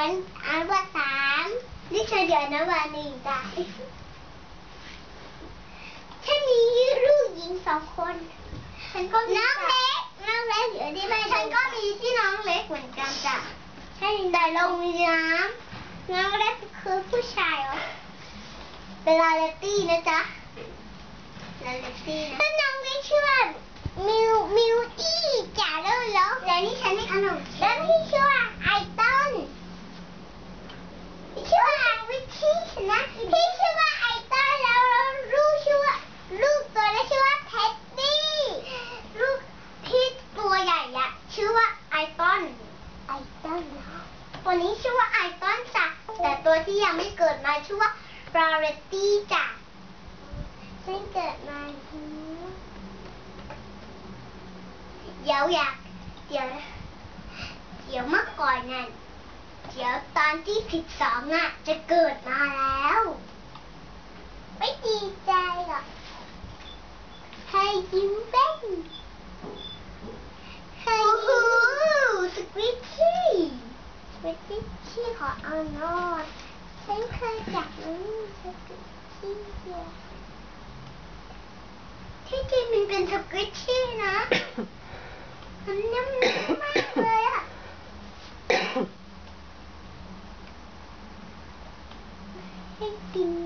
นอนุบาล3นี่เฉลี่ยอนุบาล1จ้ะฉันมีลูกหญิง2 คนฉันก็น้องเล็กอยู่ที่บ้านฉันก็มีที่น้องเล็กเหมือนกันจ้ะใช่แต่ลงมีน้องเล็กคือผู้ชายเหรอเป็นลาเลตี้นะจ๊ะลาเลตี้นะแล้วน้องเล็กชื่อว่ามิวอี้จ๋าแล้วแล้วนี่ฉันไม่ขนมแล้วพี่ชื่อว่าไอตันพี่ชื่อว่าวิชชี่นะพี่ชื่อว่าไอตันแล้วลูกชื่อว่าลูกตัวนี้ชื่อว่าเท็ดดี้ลูกที่ตัวใหญ่อะชื่อว่าไอตันตัวนี้ชื่อว่าไอตันจ้ะแต่ตัวที่ยังไม่เกิดมาชื่อว่าราเรตตี้จ้ะฉันเกิดมาเดี๋ยวเมื่อก่อนนั่นเดี๋ยวตอนที่12น่ะจะเกิดมาแล้วไม่ดีใจหรอกให้ยิ้มเบ้นให้ยิ้มสควิชชี่ขอเอาโน้ตฉันเคยจับมันสควิชชี่ที่จริงมันเป็นสควิชชี่นะมันนุ่มมากเลยอ่ะให้กิน